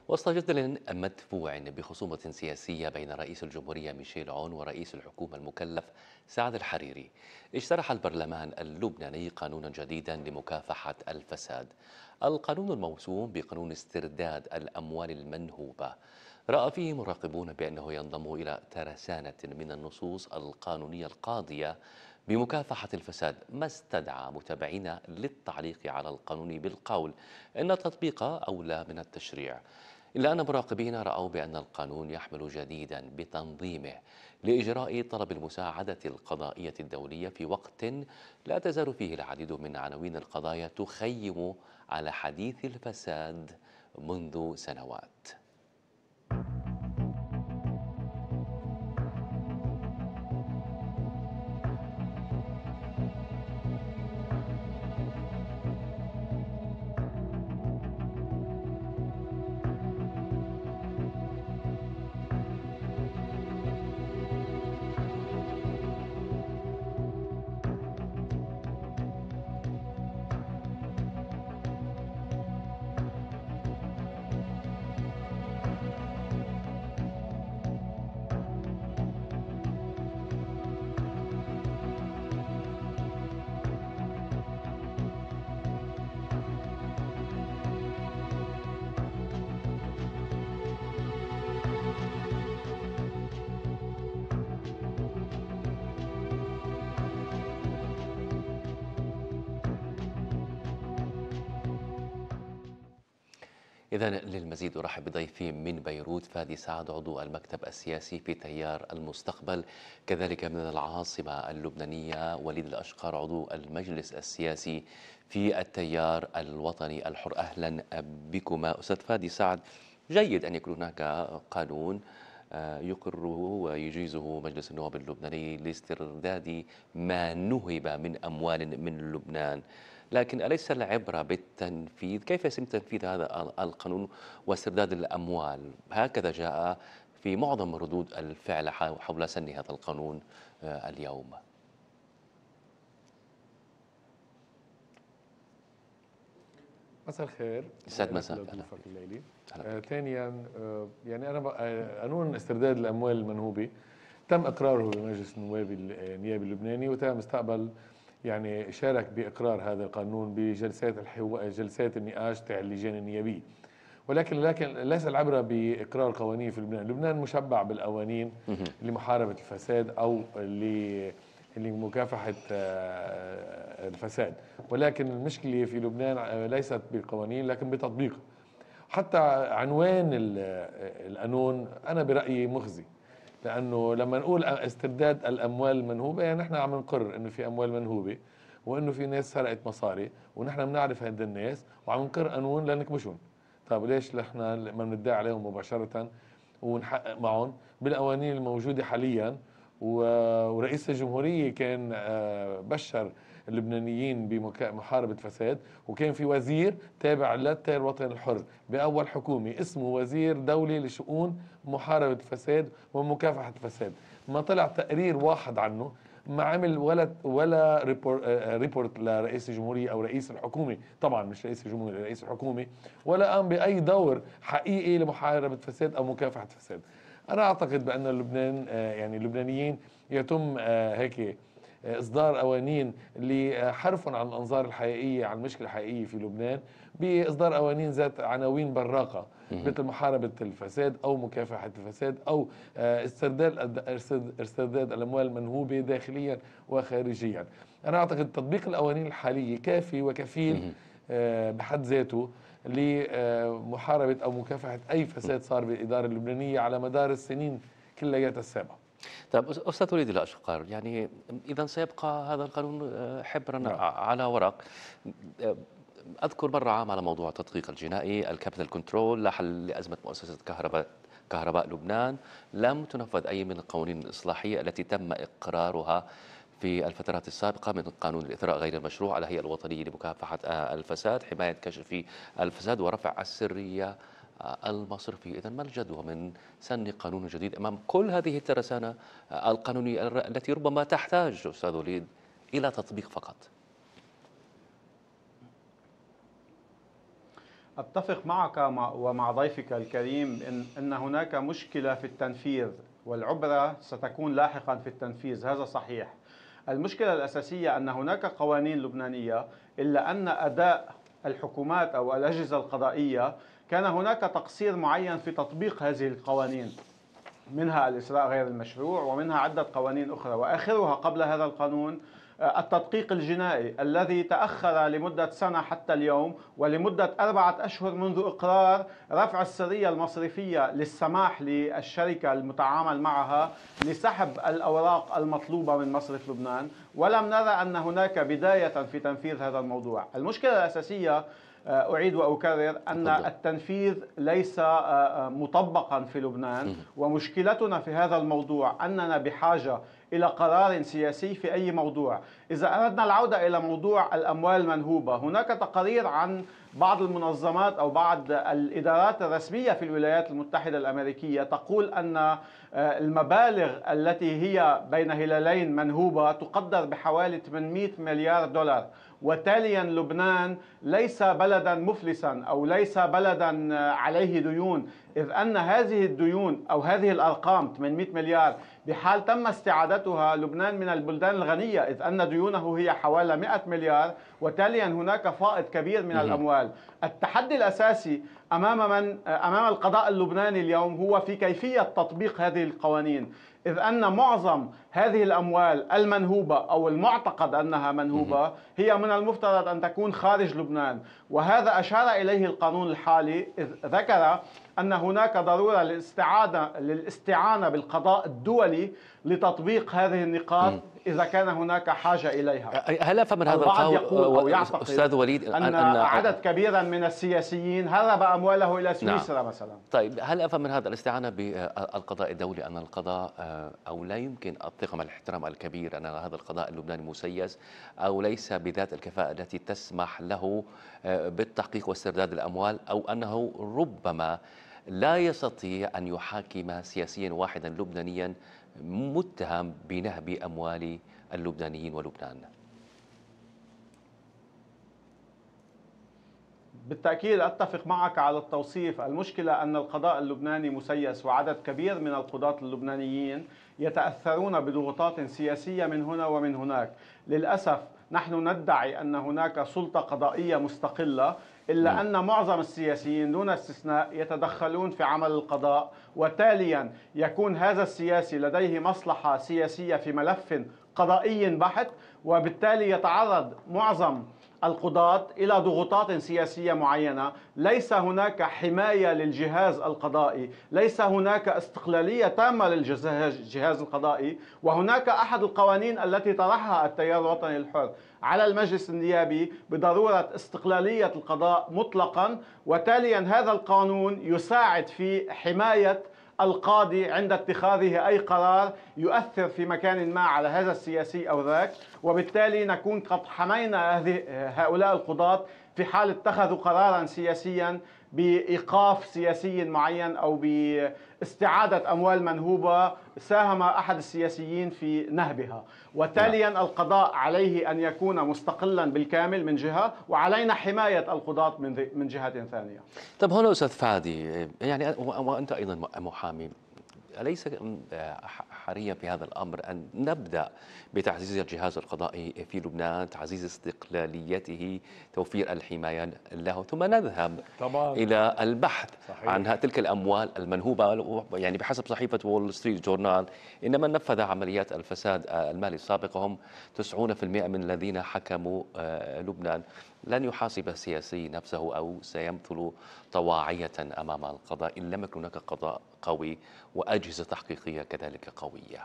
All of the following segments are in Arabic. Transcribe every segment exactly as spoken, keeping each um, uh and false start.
وسط جدل مدفوع بخصومة سياسية بين رئيس الجمهورية ميشيل عون ورئيس الحكومة المكلف سعد الحريري، اجترح البرلمان اللبناني قانونا جديدا لمكافحة الفساد. القانون الموسوم بقانون استرداد الأموال المنهوبة رأى فيه مراقبون بأنه ينضم إلى ترسانة من النصوص القانونية القاضية بمكافحة الفساد، ما استدعى متابعين للتعليق على القانون بالقول إن تطبيقه أولى من التشريع. إلا أن مراقبين رأوا بأن القانون يحمل جديدا بتنظيمه لإجراء طلب المساعدة القضائية الدولية في وقت لا تزال فيه العديد من عناوين القضايا تخيم على حديث الفساد منذ سنوات. إذا للمزيد أرحب بضيفي من بيروت فادي سعد، عضو المكتب السياسي في تيار المستقبل، كذلك من العاصمة اللبنانية وليد الأشقر، عضو المجلس السياسي في التيار الوطني الحر. أهلا بكما. أستاذ فادي سعد، جيد أن يكون هناك قانون آه، يقره ويجيزه مجلس النواب اللبناني لاسترداد ما نهب من أموال من لبنان، لكن أليس العبرة بالتنفيذ؟ كيف يتم تنفيذ هذا القانون واسترداد الأموال؟ هكذا جاء في معظم ردود الفعل حول سن هذا القانون آه، اليوم. مساء الخير. يسعد لك مساك. أهلا لضيوفك بك. الليلي. أهلا آه، بك. ثانيا آه، يعني انا ب- آه، قانون استرداد الاموال المنهوبه تم اقراره بمجلس النواب النيابي اللبناني، وتم استقبل يعني شارك باقرار هذا القانون بجلسات الحو... جلسات النقاش تاع اللجان النيابيه. ولكن لكن ليس العبره باقرار قوانين في لبنان، لبنان مشبع بالقوانين مهم. لمحاربه الفساد او ل لمكافحه آه، الفساد. ولكن المشكله في لبنان آه، ليست بالقوانين لكن بتطبيقها. حتى عنوان ال- القانون أنا برأيي مخزي، لأنه لما نقول استرداد الأموال المنهوبة يعني نحن عم نقر إنه في أموال منهوبة وإنه في ناس سرقت مصاري ونحن بنعرف هاد الناس وعم نقر قانون لنكبشهم. طيب ليش نحن ما بندعي عليهم مباشرة ونحقق معهم بالقوانين الموجودة حاليا؟ و- ورئيس الجمهورية كان آه، بشر اللبنانيين بمحاربة فساد، وكان في وزير تابع للتيار الوطني الحر بأول حكومة اسمه وزير دولي لشؤون محاربة الفساد ومكافحة الفساد. ما طلع تقرير واحد عنه، ما عمل ولا ولا ريبورت, ريبورت لرئيس الجمهورية أو رئيس الحكومة، طبعا مش رئيس الجمهورية، رئيس الحكومة، ولا قام بأي دور حقيقي لمحاربة فساد أو مكافحة فساد. أنا أعتقد بأن لبنان آه، يعني اللبنانيين يتم آه، هيك آه، إصدار قوانين لحرفهم عن الأنظار الحقيقية عن المشكلة الحقيقية في لبنان، بإصدار قوانين ذات عناوين براقة مهم. مثل محاربة الفساد أو مكافحة الفساد أو آه، استرداد استرداد الأموال المنهوبة داخليا وخارجيا. أنا أعتقد تطبيق القوانين الحالية كافي وكفيل مهم. آه، بحد ذاته لمحاربة أو مكافحة أي فساد صار بالإدارة اللبنانية على مدار السنين كلياتها السابقة. طيب أس- أستاذ وليد الأشقر، يعني إذا سيبقى هذا القانون آه، حبرا نعم. ع- على ورق. آه، أذكر مرة عام على موضوع التدقيق الجنائي، الكابيتال كنترول، لحل لأزمة مؤسسة كهرباء كهرباء لبنان، لم تنفذ أي من القوانين الإصلاحية التي تم إقرارها في الفترات السابقة، من قانون الإثراء غير المشروع على الهيئة الوطنية لمكافحة آه، الفساد، حماية كشف الفساد، ورفع السرية آه، المصرفية. إذا ما الجدوى من سن قانون جديد أمام كل هذه الترسانة آه، القانونية الر- التي ربما تحتاج أستاذ وليد إلى تطبيق فقط؟ أتفق معك ومع ضيفك الكريم إن أن هناك مشكلة في التنفيذ، والعبرة ستكون لاحقا في التنفيذ، هذا صحيح. المشكلة الأساسية أن هناك قوانين لبنانية، إلا أن أداء الحكومات أو الأجهزة القضائية كان هناك تقصير معين في تطبيق هذه القوانين، منها الإسراء غير المشروع ومنها عدة قوانين أخرى، وآخرها قبل هذا القانون التدقيق الجنائي الذي تأخر لمدة سنة حتى اليوم، ولمدة أربعة أشهر منذ إقرار رفع السرية المصرفية للسماح للشركة المتعامل معها لسحب الأوراق المطلوبة من مصرف لبنان، ولم نرى أن هناك بداية في تنفيذ هذا الموضوع. المشكلة الأساسية أعيد وأكرر أن التنفيذ ليس مطبقا في لبنان، ومشكلتنا في هذا الموضوع أننا بحاجة إلى قرار سياسي في أي موضوع. إذا أردنا العودة إلى موضوع الأموال المنهوبة، هناك تقارير عن بعض المنظمات أو بعض الإدارات الرسمية في الولايات المتحدة الأمريكية تقول أن المبالغ التي هي بين هلالين منهوبة تقدر بحوالي ثمانمئة مليار دولار، وتاليا لبنان ليس بلدا مفلسا أو ليس بلدا عليه ديون، إذ أن هذه الديون أو هذه الأرقام ثمانمئة مليار بحال تم استعادتها لبنان من البلدان الغنية، إذ أن ديونه هي حوالي مئة مليار، وتاليا هناك فائض كبير من الأموال. التحدي الأساسي أمام من أمام القضاء اللبناني اليوم هو في كيفية تطبيق هذه القوانين، إذ أن معظم هذه الأموال المنهوبة أو المعتقد أنها منهوبة هي من المفترض أن تكون خارج لبنان، وهذا أشار إليه القانون الحالي، إذ ذكر أن هناك ضرورة للاستعانة للاستعانة بالقضاء الدولي لتطبيق هذه النقاط إذا كان هناك حاجة إليها. هل أفهم من هذا القول أستاذ وليد أن, أن عدد كبيرا من السياسيين هرب أمواله إلى سويسرا؟ نعم. مثلا. طيب، هل أفهم من هذا الاستعانة بالقضاء الدولي أن القضاء أو لا يمكن أعطيكم الاحترام الكبير أن هذا القضاء اللبناني مسيس أو ليس بذات الكفاءة التي تسمح له بالتحقيق واسترداد الأموال، أو أنه ربما لا يستطيع أن يحاكم سياسيا واحدا لبنانيا متهم بنهب أموال اللبنانيين ولبنان؟ بالتأكيد أتفق معك على التوصيف. المشكلة أن القضاء اللبناني مسيس، وعدد كبير من القضاة اللبنانيين يتأثرون بضغوطات سياسية من هنا ومن هناك. للأسف نحن ندعي أن هناك سلطة قضائية مستقلة، إلا أن معظم السياسيين دون استثناء يتدخلون في عمل القضاء، وتاليا يكون هذا السياسي لديه مصلحة سياسية في ملف قضائي بحت، وبالتالي يتعرض معظم القضاة إلى ضغوطات سياسية معينة. ليس هناك حماية للجهاز القضائي، ليس هناك استقلالية تامة للجهاز القضائي، وهناك أحد القوانين التي طرحها التيار الوطني الحر على المجلس النيابي بضرورة استقلالية القضاء مطلقا، وتاليا هذا القانون يساعد في حماية القاضي عند اتخاذه أي قرار يؤثر في مكان ما على هذا السياسي أو ذاك، وبالتالي نكون قد حمينا هؤلاء القضاة في حال اتخذوا قرارا سياسيا بإيقاف سياسي معين أو باستعادة أموال منهوبة ساهم أحد السياسيين في نهبها. وتاليا القضاء عليه أن يكون مستقلا بالكامل من جهة، وعلينا حماية القضاة من من جهة ثانية. طب هنا أستاذ فادي، يعني وأنت أيضا محامي، أليس حريا في هذا الأمر أن نبدأ بتعزيز الجهاز القضائي في لبنان، تعزيز استقلاليته، توفير الحماية له، ثم نذهب طبعا إلى البحث صحيح. عن تلك الأموال المنهوبة؟ يعني بحسب صحيفة وول ستريت جورنال، إن من نفذ عمليات الفساد المالي السابقة هم تسعين بالمئة من الذين حكموا لبنان. لن يحاسب السياسي نفسه أو سيمثل طواعية أمام القضاء إن لم يكن هناك قضاء قوي وأجهزة تحقيقية كذلك قوية.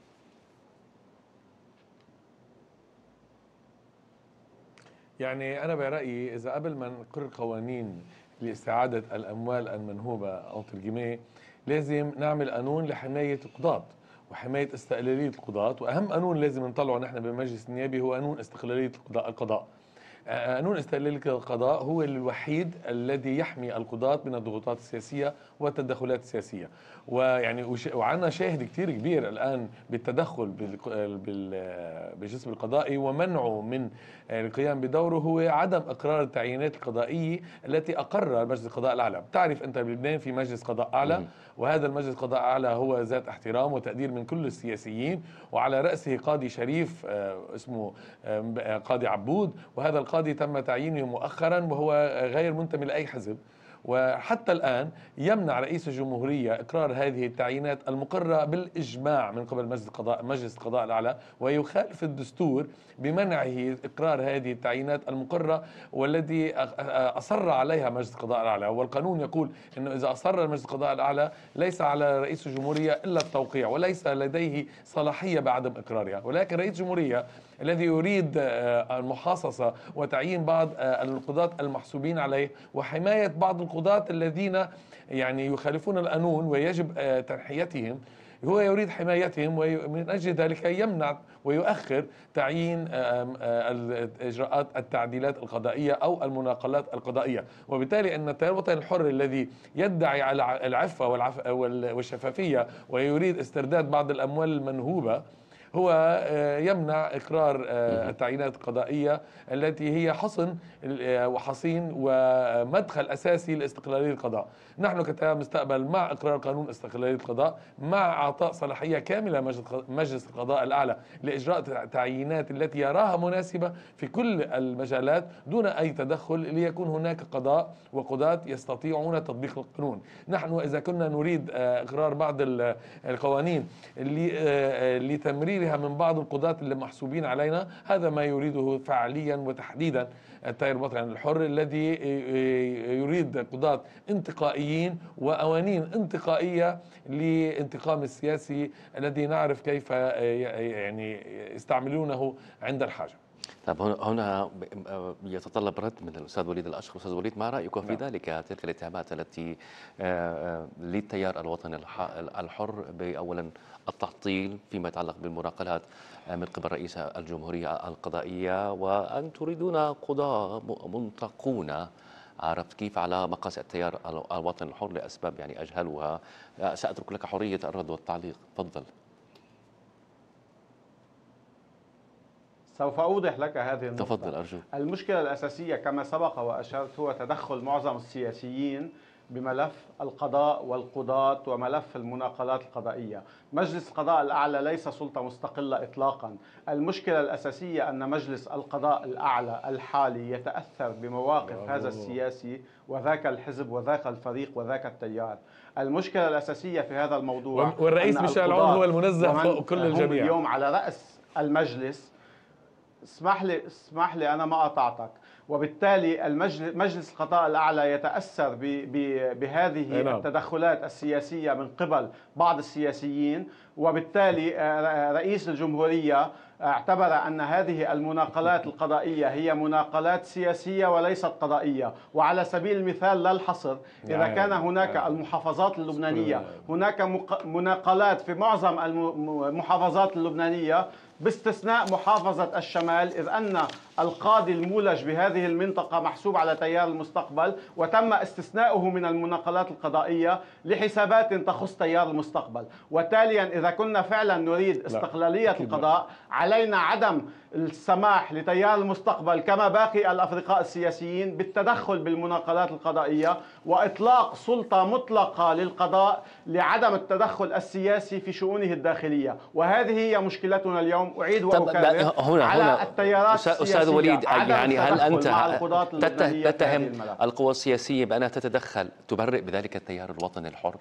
يعني أنا برأيي إذا قبل ما نقر قوانين لاستعادة الأموال المنهوبة أو ترجمة، لازم نعمل قانون لحماية القضاة وحماية استقلالية القضاة، وأهم قانون لازم نطلعه نحن بالمجلس النيابي هو قانون استقلالية القضاء. قانون استقلالية القضاء هو الوحيد الذي يحمي القضاة من الضغوطات السياسية والتدخلات السياسية. ويعني وعندنا شاهد كتير كبير الآن بالتدخل بالجسم القضائي ومنعه من القيام بدوره هو عدم إقرار التعيينات القضائية التي أقرها مجلس القضاء الأعلى. بتعرف أنت بلبنان في مجلس قضاء أعلى، وهذا المجلس القضاء الأعلى هو ذات احترام وتقدير من كل السياسيين، وعلى رأسه قاضي شريف اسمه قاضي عبود، وهذا القاضي تم تعيينه مؤخرا وهو غير منتمي لأي حزب. وحتى الآن يمنع رئيس الجمهورية إقرار هذه التعيينات المقررة بالإجماع من قبل مجلس القضاء مجلس القضاء الأعلى، ويخالف الدستور بمنعه إقرار هذه التعيينات المقررة والذي أصر عليها مجلس القضاء الأعلى. والقانون يقول أنه إذا أصر مجلس القضاء الأعلى ليس على رئيس الجمهورية إلا التوقيع، وليس لديه صلاحية بعدم إقرارها. ولكن رئيس الجمهورية الذي يريد المحاصصة وتعيين بعض القضاة المحسوبين عليه وحماية بعض القضاة الذين يعني يخالفون القانون ويجب تنحيتهم، هو يريد حمايتهم، ومن أجل ذلك يمنع ويؤخر تعيين الإجراءات التعديلات القضائية أو المناقلات القضائية. وبالتالي أن التيار الوطني الحر الذي يدعي على العفة والشفافية ويريد استرداد بعض الأموال المنهوبة هو يمنع إقرار التعيينات القضائية التي هي حصن وحصين ومدخل أساسي لاستقلالية القضاء. نحن كتيار مستقبل مع إقرار قانون استقلالية القضاء، مع إعطاء صلاحية كاملة مجلس القضاء الأعلى لإجراء التعيينات التي يراها مناسبة في كل المجالات دون أي تدخل، ليكون هناك قضاء وقضاة يستطيعون تطبيق القانون. نحن إذا كنا نريد إقرار بعض القوانين لتمرير من بعض القضاة اللي محسوبين علينا، هذا ما يريده فعليا وتحديدا التيار الوطني الحر الذي يريد قضاة انتقائيين وقوانين انتقائية لانتقام السياسي الذي نعرف كيف يعني يستعملونه عند الحاجة. طب هنا يتطلب رد من الأستاذ وليد الأشقر. أستاذ وليد، ما رأيكم في ذلك تلك الاتهامات التي للتيار الوطني الحر بأولا التعطيل فيما يتعلق بالمراقلات من قبل رئيس الجمهورية القضائية، وأن تريدون قضاة منتقون، عرفت كيف، على مقاس التيار الوطني الحر لأسباب يعني أجهلها. سأترك لك حرية الرد والتعليق، تفضل. سوف أوضح لك هذه النقطة. تفضل أرجو. المشكلة الأساسية كما سبق وأشرت هو تدخل معظم السياسيين بملف القضاء والقضاة وملف المناقلات القضائية. مجلس القضاء الأعلى ليس سلطة مستقلة إطلاقا. المشكلة الأساسية أن مجلس القضاء الأعلى الحالي يتأثر بمواقف هذا السياسي وذاك الحزب وذاك الفريق وذاك التيار. المشكلة الأساسية في هذا الموضوع والرئيس ميشيل عون هو المنزه فوق كل الجميع اليوم على رأس المجلس. اسمح لي اسمح لي أنا ما قطعتك. وبالتالي المجلس مجلس القضاء الأعلى يتأثر بهذه التدخلات السياسية من قبل بعض السياسيين، وبالتالي رئيس الجمهورية اعتبر أن هذه المناقلات القضائية هي مناقلات سياسية وليست قضائية. وعلى سبيل المثال لا الحصر، إذا كان هناك المحافظات اللبنانية هناك مناقلات في معظم المحافظات اللبنانية باستثناء محافظة الشمال، إذ أن القاضي المولج بهذه المنطقة محسوب على تيار المستقبل وتم استثناؤه من المناقلات القضائية لحسابات تخص تيار المستقبل. وتاليا إذا كنا فعلا نريد استقلالية القضاء علينا عدم السماح لتيار المستقبل كما باقي الأفرقاء السياسيين بالتدخل بالمناقلات القضائية، وإطلاق سلطة مطلقة للقضاء لعدم التدخل السياسي في شؤونه الداخلية. وهذه هي مشكلتنا اليوم. أعيد وأكرر هنا على هنا التيارات السياسية. أستاذ وليد، يعني هل أنت تتهم القوى السياسية بأنها تتدخل تبرئ بذلك التيار الوطني الحر؟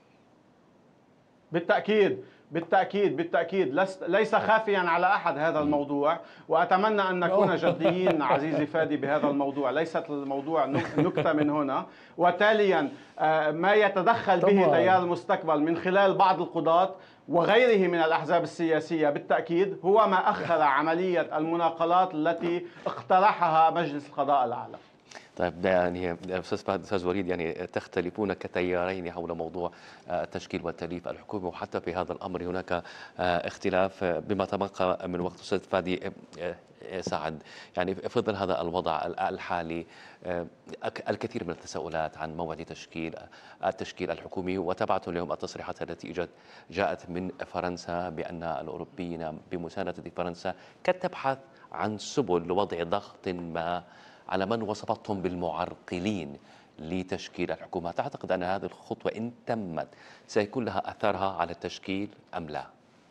بالتأكيد بالتأكيد بالتأكيد ليس خافيا على أحد هذا الموضوع، وأتمنى أن نكون جديين عزيزي فادي بهذا الموضوع. ليست الموضوع نكتة من هنا. وتاليا ما يتدخل به تيار المستقبل من خلال بعض القضاة وغيره من الأحزاب السياسية بالتأكيد هو ما أخر عملية المناقلات التي اقترحها مجلس القضاء الأعلى. طيب، يعني استاذ فهد، استاذ وليد، يعني تختلفون كتيارين حول موضوع التشكيل والتأليف الحكومي، وحتى في هذا الامر هناك اختلاف. بما تبقى من وقت استاذ فادي سعد، يعني في ظل هذا الوضع الحالي الكثير من التساؤلات عن موعد تشكيل التشكيل الحكومي، وتابعت اليوم التصريحات التي اجت جاءت من فرنسا بان الاوروبيين بمسانده فرنسا قد تبحث عن سبل لوضع ضغط ما على من وصفتهم بالمعرقلين لتشكيل الحكومة. تعتقد أن هذه الخطوة إن تمت سيكون لها أثرها على التشكيل أم لا؟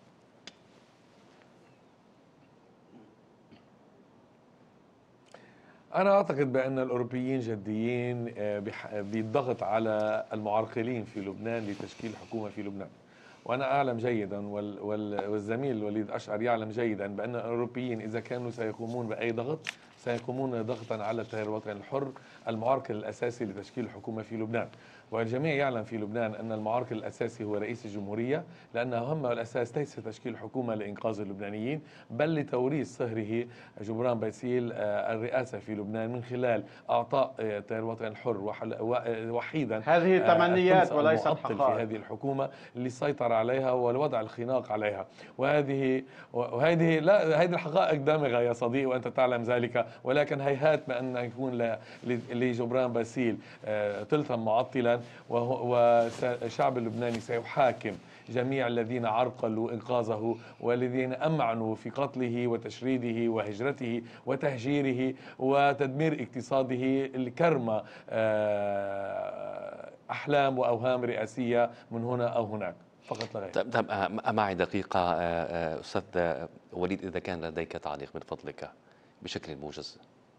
أنا أعتقد بأن الأوروبيين جديين بالضغط على المعرقلين في لبنان لتشكيل حكومة في لبنان. وأنا أعلم جيدا والزميل وليد أشعر يعلم جيدا بأن الأوروبيين إذا كانوا سيقومون بأي ضغط سيقومون ضغطا على التيار الوطني الحر، المعرقل الأساسي لتشكيل الحكومة في لبنان. والجميع يعلم في لبنان أن المعرقل الأساسي هو رئيس الجمهورية، لأن همه الأساس ليس تشكيل حكومة لإنقاذ اللبنانيين، بل لتوريث صهره جبران باسيل الرئاسة في لبنان من خلال أعطاء التيار الوطني الحر وحيدا هذه تمنيات وليست حقائق في هذه الحكومة اللي سيطر عليها والوضع الخناق عليها. وهذه وهذه لا هذه الحقائق دامغة يا صديقي وأنت تعلم ذلك، ولكن هيهات بأن يكون لجبران باسيل ثلثا معطلا، والشعب اللبناني سيحاكم جميع الذين عرقلوا إنقاذه والذين أمعنوا في قتله وتشريده وهجرته وتهجيره وتدمير اقتصاده الكرمة أحلام وأوهام رئاسية من هنا أو هناك فقط لا غير. طيب، معي دقيقة أستاذ وليد، إذا كان لديك تعليق من فضلك بشكل موجز.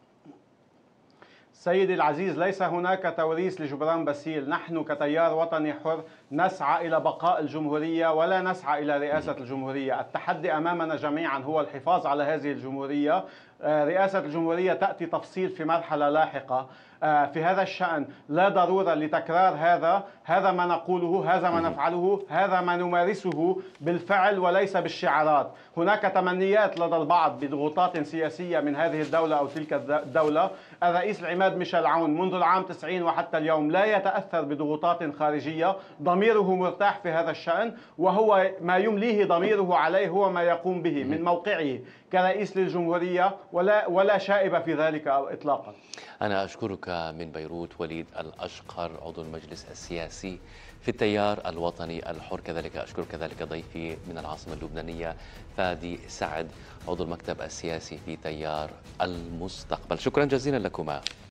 سيدي العزيز، ليس هناك توريث لجبران باسيل. نحن كتيار وطني حر نسعى إلى بقاء الجمهورية ولا نسعى إلى رئاسة الجمهورية. التحدي أمامنا جميعا هو الحفاظ على هذه الجمهورية. رئاسة الجمهورية تأتي تفصيل في مرحلة لاحقة. في هذا الشأن لا ضرورة لتكرار هذا هذا ما نقوله، هذا ما نفعله، هذا ما نمارسه بالفعل وليس بالشعارات. هناك تمنيات لدى البعض بضغوطات سياسية من هذه الدولة أو تلك الدولة. الرئيس العماد ميشيل عون منذ العام تسعين وحتى اليوم لا يتأثر بضغوطات خارجية، ضميره مرتاح في هذا الشأن، وهو ما يمليه ضميره عليه هو ما يقوم به من موقعه كرئيس للجمهورية، ولا ولا شائبة في ذلك إطلاقا. أنا أشكرك من بيروت وليد الأشقر، عضو المجلس السياسي في التيار الوطني الحر. كذلك أشكر كذلك ضيفي من العاصمة اللبنانية فادي سعد، عضو المكتب السياسي في تيار المستقبل. شكرا جزيلا لكما.